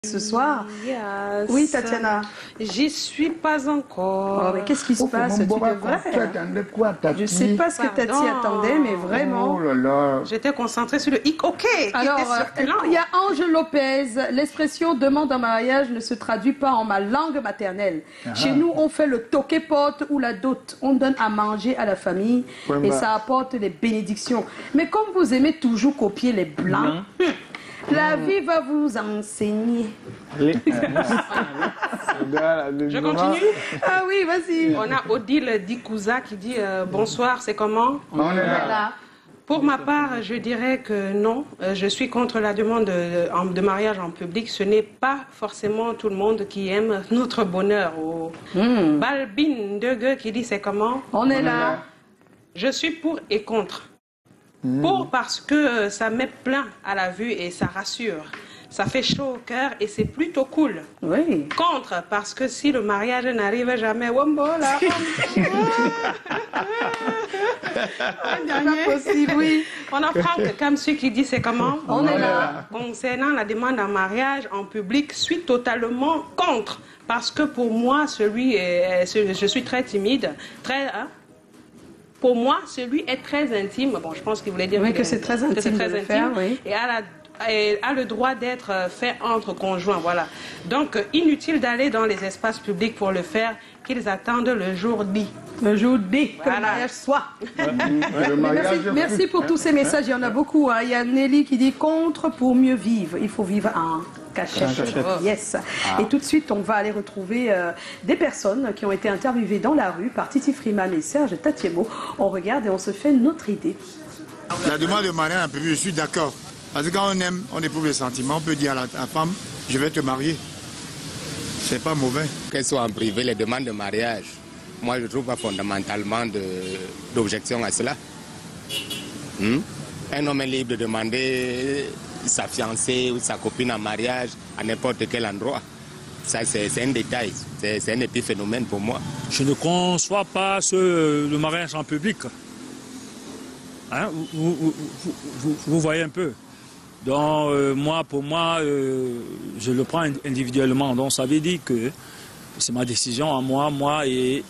Ce soir. Yes. Oui, Tatiana. J'y suis pas encore. Oh, mais qu'est-ce qui se passe? Tu devrais. Je sais pas ce que Tati attendait, mais vraiment. Oh là là. J'étais concentrée sur le hic. Ok. Alors, il y a Ange Lopez. L'expression demande en mariage ne se traduit pas en ma langue maternelle. Chez nous, on fait le toquet-pote ou la dot. On donne à manger à la famille et ça apporte des bénédictions. Mais comme vous aimez toujours copier les blancs, la vie va vous enseigner. Je continue. Ah oui, vas-y. On a Odile Dikouza qui dit bonsoir, c'est comment? On est là. Pour ma part, je dirais que non. Je suis contre la demande de mariage en public. Ce n'est pas forcément tout le monde qui aime notre bonheur. Balbine Degue qui dit c'est comment? On est là. Je suis pour et contre. Pour parce que ça met plein à la vue et ça rassure. Ça fait chaud au cœur et c'est plutôt cool. Oui. Contre parce que si le mariage n'arrive jamais, wombola. Pas possible, oui. On a Franck Kamsu qui dit c'est comment? On est là. Concernant la demande en mariage en public, je suis totalement contre. Parce que pour moi, je suis très timide, très... Pour moi, celui est très intime. Bon, je pense qu'il voulait dire que c'est très intime de le faire, oui. Et a le droit d'être fait entre conjoints, voilà. Donc, inutile d'aller dans les espaces publics pour le faire, qu'ils attendent le jour dit. Le jour dit, que le mariage soit. Merci pour tous ces messages, il y en a beaucoup. Il y a Nelly qui dit contre pour mieux vivre. Il faut vivre en cachette. Yes. Et tout de suite, on va aller retrouver des personnes qui ont été interviewées dans la rue par Titi Freeman et Serge Tatiemo. On regarde et on se fait notre idée. La demande de mariage, je suis d'accord. Parce que quand on aime, on éprouve les sentiments. On peut dire à la femme, je vais te marier. C'est pas mauvais. Qu'elles soient en privé, les demandes de mariage, moi je ne trouve pas fondamentalement d'objection à cela. Un homme est libre de demander sa fiancée ou sa copine en mariage à n'importe quel endroit. Ça, c'est un détail, c'est un épiphénomène pour moi. Je ne conçois pas le mariage en public. Hein? Vous voyez un peu. Donc, pour moi, je le prends individuellement. Donc, ça veut dire que c'est ma décision à moi et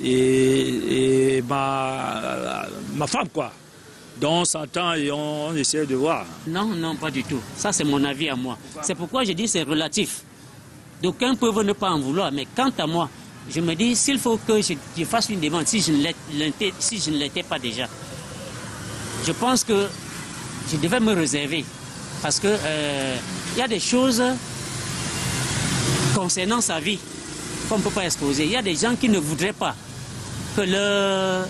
ma femme, quoi. Donc, on s'entend et on essaie de voir. Non, non, pas du tout. Ça, c'est mon avis à moi. C'est pourquoi je dis c'est relatif. D'aucuns peuvent ne pas en vouloir, mais quant à moi, je me dis, s'il faut que je fasse une demande, si je ne l'étais pas déjà, je pense que je devais me réserver. Parce que y a des choses concernant sa vie qu'on ne peut pas exposer. Il y a des gens qui ne voudraient pas que leur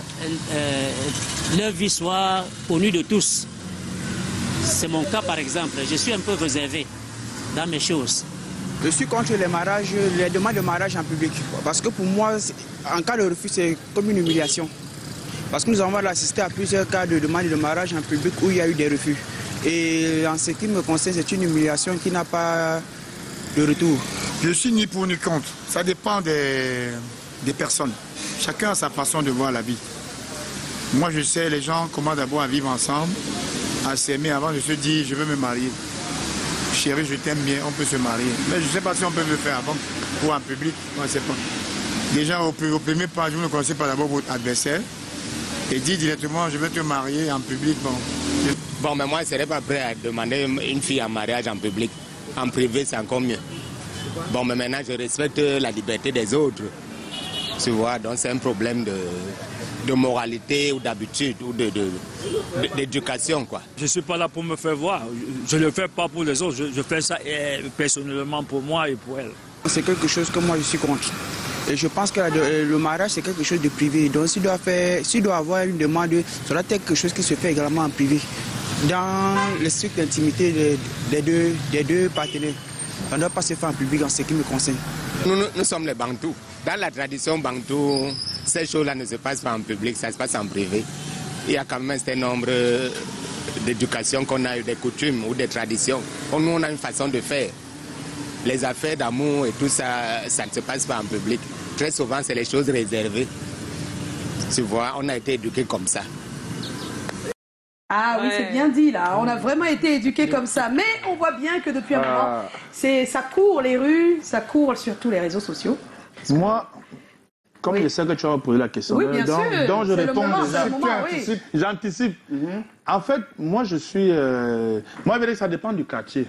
vie soit connue de tous. C'est mon cas par exemple. Je suis un peu réservé dans mes choses. Je suis contre les demandes de mariage en public. Parce que pour moi, en cas de refus, c'est comme une humiliation. Parce que nous avons assisté à plusieurs cas de demandes de mariage en public où il y a eu des refus. Et en ce qui me concerne, c'est une humiliation qui n'a pas de retour. Je suis ni pour ni contre. Ça dépend des personnes. Chacun a sa façon de voir la vie. Moi, je sais les gens comment d'abord à vivre ensemble, à s'aimer avant de se dire je veux me marier. Chérie, je t'aime bien, on peut se marier. Mais je ne sais pas si on peut le faire avant ou en public, on ne sait pas. Déjà, au premier pas, vous ne connaissez pas d'abord votre adversaire et dit directement je veux te marier en public. Bon, mais moi, je ne serais pas prêt à demander une fille en mariage en public. En privé, c'est encore mieux. Bon, mais maintenant, je respecte la liberté des autres. Tu vois, donc c'est un problème de moralité ou d'habitude ou d'éducation, quoi. Je ne suis pas là pour me faire voir. Je ne le fais pas pour les autres. Je fais ça personnellement pour moi et pour elle. C'est quelque chose que moi, je suis contre. Et je pense que le mariage, c'est quelque chose de privé. Donc, s'il doit avoir une demande, ça doit être quelque chose qui se fait également en privé. Dans les strictes intimités des deux partenaires. Ça ne doit pas se faire en public en ce qui me concerne. Nous sommes les Bantous. Dans la tradition Bantou, ces choses-là ne se passent pas en public, ça se passe en privé. Il y a quand même un certain nombre d'éducations qu'on a eu, des coutumes ou des traditions. Nous, on a une façon de faire. Les affaires d'amour et tout ça, ça ne se passe pas en public. Très souvent, c'est les choses réservées. Tu vois, on a été éduqués comme ça. Ah oui, c'est bien dit là. On a vraiment été éduqués comme ça. Mais on voit bien que depuis un moment, ça court les rues, ça court surtout les réseaux sociaux. Moi, comme je sais que tu vas me poser la question, donc je réponds déjà. J'anticipe. En fait, moi je suis... moi, je veux dire que ça dépend du quartier.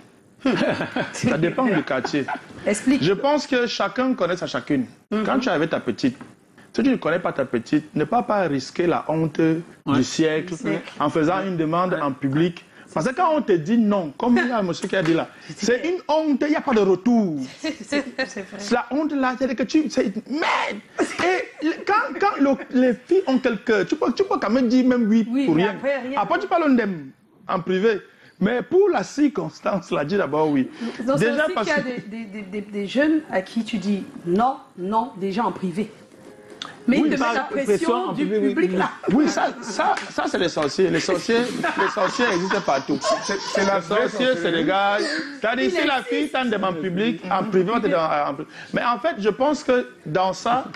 Ça dépend du quartier. Explique. Je pense que chacun connaît sa chacune. Quand tu es avec ta petite, si tu ne connais pas ta petite, ne pas risquer la honte du siècle en faisant une demande en public. Parce que quand on te dit non, comme il y a un monsieur qui a dit là, c'est une honte, il n'y a pas de retour. C'est la honte là, c'est que tu... Merde. Et quand les filles ont quelqu'un, tu peux quand même dire même oui pour rien. Après tu parles d'eux en privé. Mais pour la circonstance, là, dis d'abord oui. Donc déjà parce qu'il y a des jeunes à qui tu dis non, déjà en privé. Mais ils te mettent la pression du public là. Oui, ça c'est les sorciers. Les sorciers existent partout. C'est la sorcier, c'est les gars. C'est-à-dire, si la fille t'en demande en public, en privé, on te demande. Mais en fait, je pense que dans ça,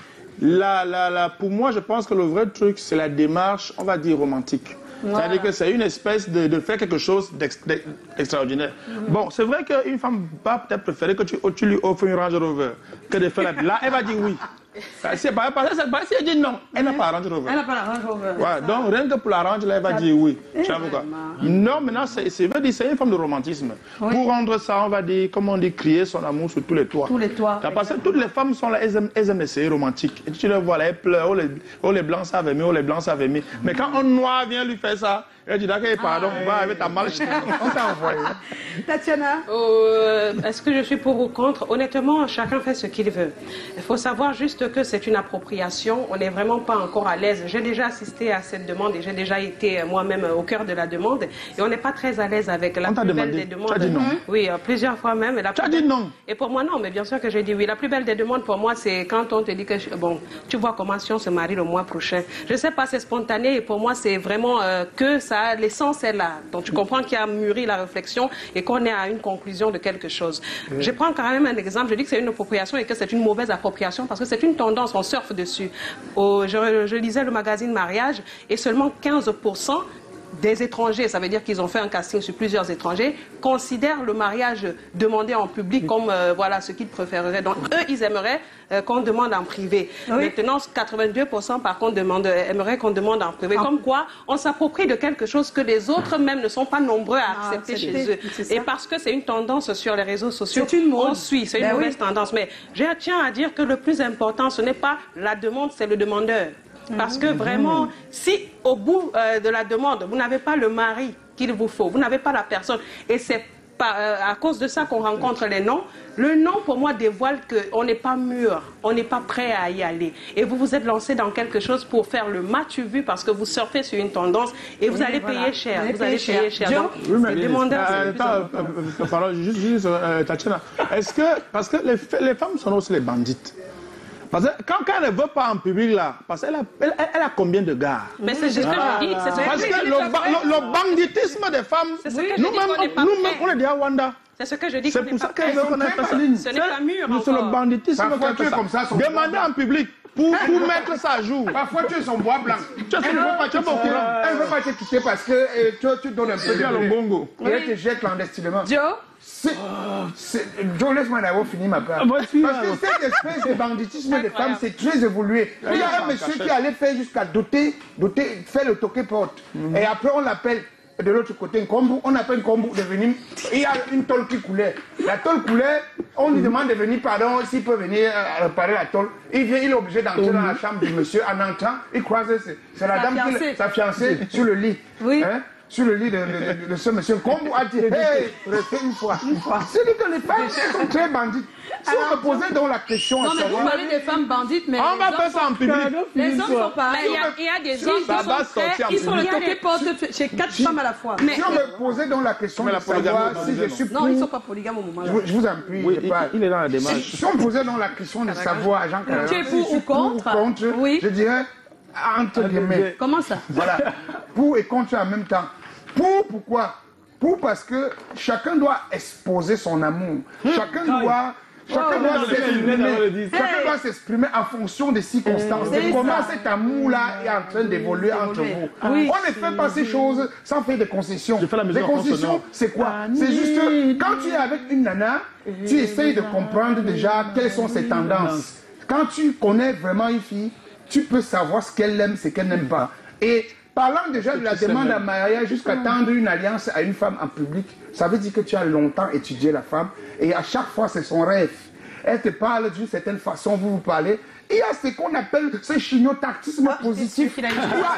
pour moi, je pense que le vrai truc, c'est la démarche, on va dire, romantique. C'est-à-dire que c'est une espèce de faire quelque chose d'extraordinaire. Bon, c'est vrai qu'une femme va peut-être préférer que tu lui offres une Range Rover que de faire la... Là, elle va dire oui. Si elle dit non, elle n'a pas la Range Rover. Elle n'a pas la Range Rover. Ouais, donc rien que pour la Range, là, elle va dire oui. Tu vois pourquoi? Non, maintenant, c'est une forme de romantisme. Oui. Pour rendre ça, on va dire, comment on dit, crier son amour sur tous les toits. Tous les toits. Parce que toutes les femmes sont là, elles aiment essayer romantique. Et tu les vois là, elles pleurent, oh les blancs savent aimer, oh les blancs savent aimer. Mais quand un noir vient lui faire ça, elle dit d'accord, pardon, va avec ta marche. On t'a envoyé. Tatiana? Est-ce que je suis pour ou contre? Honnêtement, chacun fait ce qu'il veut. Il faut savoir juste que c'est une appropriation. On n'est vraiment pas encore à l'aise. J'ai déjà assisté à cette demande et j'ai déjà été moi-même au cœur de la demande. Et on n'est pas très à l'aise avec la plus belle des demandes. Tu as dit non? Oui, plusieurs fois même. Tu as dit non? Et pour moi, non, mais bien sûr que j'ai dit oui. La plus belle des demandes pour moi, c'est quand on te dit que, bon, tu vois comment si on se marie le mois prochain. Je ne sais pas, c'est spontané et pour moi, c'est vraiment que ça. L'essence est là. Donc tu comprends qu'il y a mûri la réflexion et qu'on est à une conclusion de quelque chose. Je prends quand même un exemple. Je dis que c'est une appropriation et que c'est une mauvaise appropriation parce que c'est une tendance, on surfe dessus. Je lisais le magazine Mariage et seulement 15% des étrangers, ça veut dire qu'ils ont fait un casting sur plusieurs étrangers, considèrent le mariage demandé en public comme voilà ce qu'ils préféreraient. Donc eux, ils aimeraient qu'on demande en privé. Oui. Maintenant, 82% par contre aimeraient qu'on demande en privé. Comme quoi, on s'approprie de quelque chose que les autres même ne sont pas nombreux à accepter chez eux. Et parce que c'est une tendance sur les réseaux sociaux, on suit, c'est une mauvaise tendance. Mais je tiens à dire que le plus important, ce n'est pas la demande, c'est le demandeur. Parce que vraiment, si au bout de la demande, vous n'avez pas le mari qu'il vous faut, vous n'avez pas la personne, et c'est à cause de ça qu'on rencontre les noms, le nom pour moi dévoile qu'on n'est pas mûr, on n'est pas prêt à y aller. Et vous vous êtes lancé dans quelque chose pour faire le match vu parce que vous surfez sur une tendance et vous allez payer cher. Vous allez payer cher. Donc, les demandeurs, juste Tatiana, est-ce que, parce que les femmes sont aussi les bandites. Parce que quand elle ne veut pas en public là, parce qu'elle a combien de gars? Mais c'est ce que je dis. Parce que le banditisme des femmes, nous-mêmes, on est des Rwanda. C'est ce que je dis. C'est pour ça qu'elle veut qu'on ait fait ligne. Ce n'est pas mûr encore. C'est le banditisme qui est comme ça. Demandez en public pour mettre ça à jour. Parfois tu es son bois blanc. Elle ne veut pas te quitter parce que tu donnes un peu de bongo. Et elle te jette clandestinement. Joe? Joe, laisse-moi d'abord finir ma part. Parce que cette espèce de banditisme des femmes, c'est très évolué. Il y a un monsieur qui allait faire jusqu'à faire le toqué-porte. Et après, on l'appelle de l'autre côté un kombu. On appelle un kombu de venir. Il y a une tôle qui coulait. La tôle coulait. On lui demande de venir, pardon, s'il peut venir réparer la tôle. Il vient, il est obligé d'entrer dans la chambre du monsieur. En entrant, il croise, c'est la dame, sa fiancée, sur le lit. Oui. Hein? Sur le lit de ce monsieur, Kombu a dit, hey, restez une fois. C'est dit que les femmes sont très bandites. Si on me posait donc la question... Non, mais vous parlez des femmes bandites, mais... On va faire ça en public. Les hommes sont pareils. Il y a des hommes qui sont le toqué-porte chez 4 femmes à la fois. Si on me posait donc la question de savoir si je suis pour... Non, ils ne sont pas polygames au moment là. Je vous en prie. Il est dans la démarche. Si on me posait donc la question de savoir, Jean Carré, tu es pour ou contre? Je dirais entre guillemets. Comment ça? Voilà. Pour et contre en même temps. Pourquoi? Parce que chacun doit exposer son amour. Chacun doit Chacun doit s'exprimer en fonction des circonstances. C'est comment cet amour-là est en train d'évoluer entre vous. On ne fait pas ces choses sans faire des concessions. Les concessions, c'est quoi? C'est juste, quand tu es avec une nana, tu essayes de comprendre déjà quelles sont ses tendances. Quand tu connais vraiment une fille, tu peux savoir ce qu'elle aime, ce qu'elle n'aime pas. Et parlant déjà de la demande en mariage jusqu'à tendre une alliance à une femme en public, ça veut dire que tu as longtemps étudié la femme et à chaque fois c'est son rêve. Elle te parle d'une certaine façon, vous parlez. Il y a ce qu'on appelle ce chignotaktisme positif. Ce qui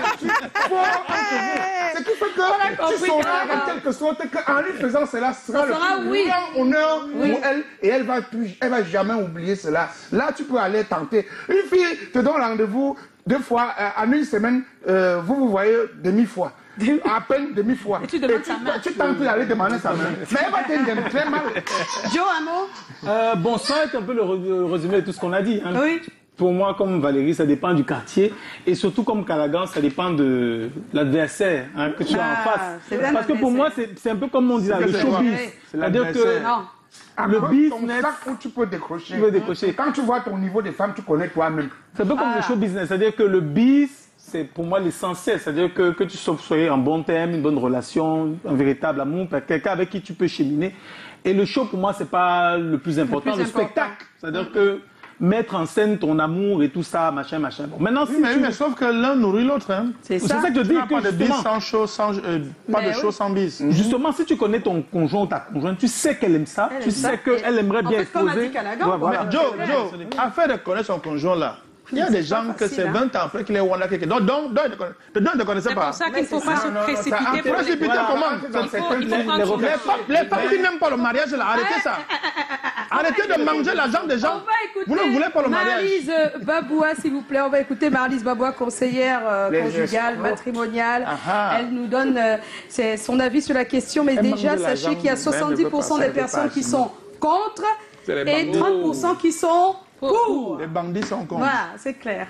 fait que tu sauras en quelque sorte qu'en lui faisant cela, ce sera le plus grand honneur pour elle et elle va jamais oublier cela. Là, tu peux aller tenter. Une fille te donne rendez-vous 2 fois en une semaine, vous voyez demi-fois. À peine demi-fois. Tu tentes d'aller demander sa main. Mais elle va t'aider très mal. Joe, un mot bon, ça va être un peu le résumé de tout ce qu'on a dit. Hein. Oui. Pour moi, comme Valérie, ça dépend du quartier. Et surtout, comme Callaghan, ça dépend de l'adversaire que tu as en face. Parce que pour moi, c'est un peu comme on dit là, le showbiz. C'est-à-dire que le business... où tu peux décrocher. Quand tu vois ton niveau de femme, tu connais toi-même. C'est un peu comme le show business. C'est-à-dire que le biz, c'est pour moi l'essentiel. C'est-à-dire que tu sois en bon terme, une bonne relation, un véritable amour, quelqu'un avec qui tu peux cheminer. Et le show, pour moi, c'est pas le plus important. Le spectacle. C'est-à-dire que mettre en scène ton amour et tout ça, machin. Bon, maintenant, mais sauf que l'un nourrit l'autre. Hein. C'est ça que je dis. Pas de bis sans show, pas de show sans bis. Justement, si tu connais ton conjoint ou ta conjointe, tu sais qu'elle aime ça, tu sais qu'elle aimerait bien exposer. Voilà. Joe, afin de connaître son conjoint là, il y a des gens que c'est 20 ans après qu'il est Wanda quelqu'un. Donc, ne connaissez pas. C'est pour ça qu'il ne faut pas se précipiter. Précipiter comment? Les femmes qui n'aiment pas le mariage, là, arrêtez ça. Arrêtez de manger l'argent des gens. Vous ne voulez pas le mariage. Marlise Baboua, s'il vous plaît. On va écouter Marlise Baboua, conseillère conjugale, matrimoniale. Elle nous donne son avis sur la question. Mais déjà, sachez qu'il y a 70% des personnes qui sont contre et 30% qui sont pour. Les bandits sont contre. Voilà, c'est clair.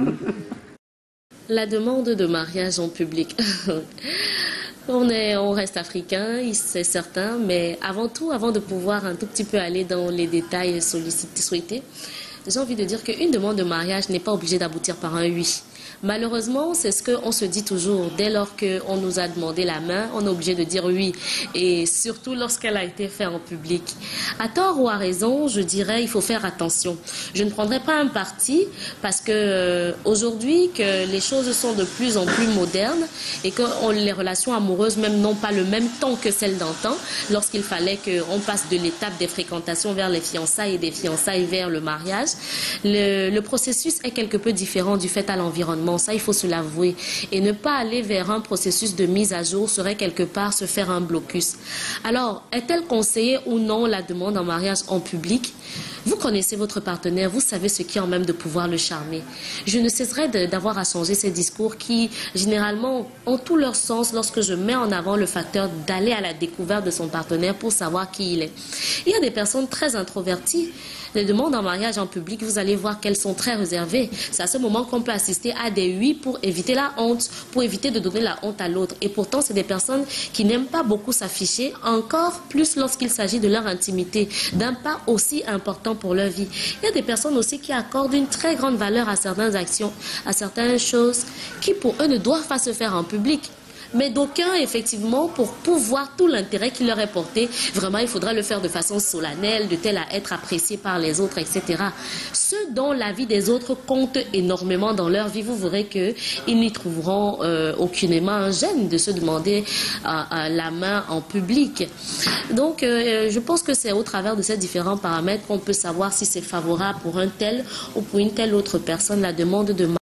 La demande de mariage en public. On reste africain, c'est certain, mais avant tout, avant de pouvoir un tout petit peu aller dans les détails souhaités, j'ai envie de dire qu'une demande de mariage n'est pas obligée d'aboutir par un oui. Malheureusement, c'est ce qu'on se dit toujours. Dès lors qu'on nous a demandé la main, on est obligé de dire oui. Et surtout lorsqu'elle a été faite en public. À tort ou à raison, je dirais, il faut faire attention. Je ne prendrai pas un parti parce que aujourd'hui, que les choses sont de plus en plus modernes et que les relations amoureuses même n'ont pas le même temps que celles d'antan. Lorsqu'il fallait qu'on passe de l'étape des fréquentations vers les fiançailles et des fiançailles vers le mariage, le processus est quelque peu différent du fait à l'environnement. Ça, il faut se l'avouer. Et ne pas aller vers un processus de mise à jour serait quelque part se faire un blocus. Alors, est-elle conseillée ou non la demande en mariage en public? Vous connaissez votre partenaire, vous savez ce qui est en même de pouvoir le charmer. Je ne cesserai d'avoir à changer ces discours qui, généralement, ont tout leur sens lorsque je mets en avant le facteur d'aller à la découverte de son partenaire pour savoir qui il est. Il y a des personnes très introverties. Les demandes en mariage en public, vous allez voir qu'elles sont très réservées. C'est à ce moment qu'on peut assister à des oui pour éviter la honte, pour éviter de donner la honte à l'autre. Et pourtant, c'est des personnes qui n'aiment pas beaucoup s'afficher, encore plus lorsqu'il s'agit de leur intimité, d'un pas aussi important pour leur vie. Il y a des personnes aussi qui accordent une très grande valeur à certaines actions, à certaines choses qui pour eux ne doivent pas se faire en public. Mais d'aucuns, effectivement, pour pouvoir tout l'intérêt qui leur est porté, vraiment, il faudra le faire de façon solennelle, de telle à être apprécié par les autres, etc. Ceux dont la vie des autres compte énormément dans leur vie, vous verrez qu'ils n'y trouveront aucunement un gêne de se demander la main en public. Donc, je pense que c'est au travers de ces différents paramètres qu'on peut savoir si c'est favorable pour un tel ou pour une telle autre personne, la demande de